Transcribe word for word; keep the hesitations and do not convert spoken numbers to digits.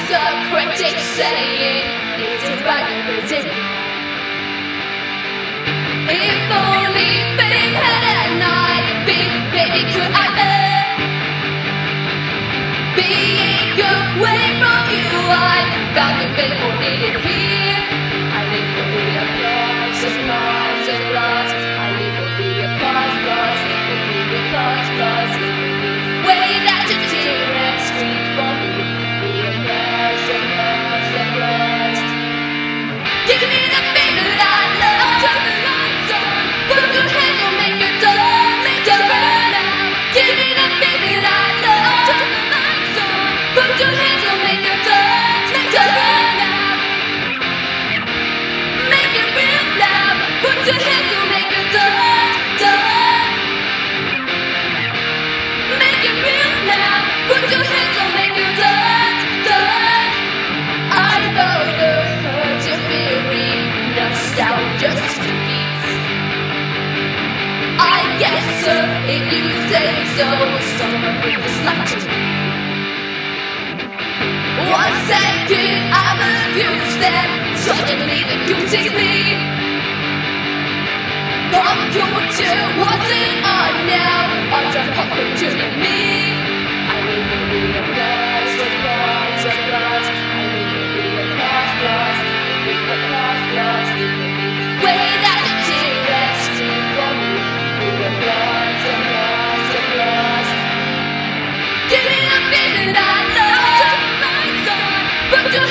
the critics saying, is it right or is it wrong? If only fame had a knife, baby, could I bear being away from you? I found the fame or did it here. I live for the applause, applause, applause. I live for the applause, applause, live for the applause, applause, live for the way that you cheer and scream for me. The applause, applause, applause. Give me the thing that I love. Turn the lights on. Put your hands on, make your door, make your burn out. Give me the thing that I love. Turn the lights on. Put your hands on, make your door, make your burn out. Make it real loud. Put your hands on, make your door, door. Make it real loud. Put your hands on, make your door, door. I know the hurt you're feeling. Nostalgia speaks. I guess so, if you say so. Some of it is like to me. One second I'm abused, then suddenly the guilt is me. Pop culture wasn't on now. Odds are pop culture in me. I live for the applause, applause, applause. I live for the applause, applause, live for the applause, applause, live for the way that you cheer and scream for me. The applause, applause, applause. Give me the thing that I love. Turn the lights on. Put your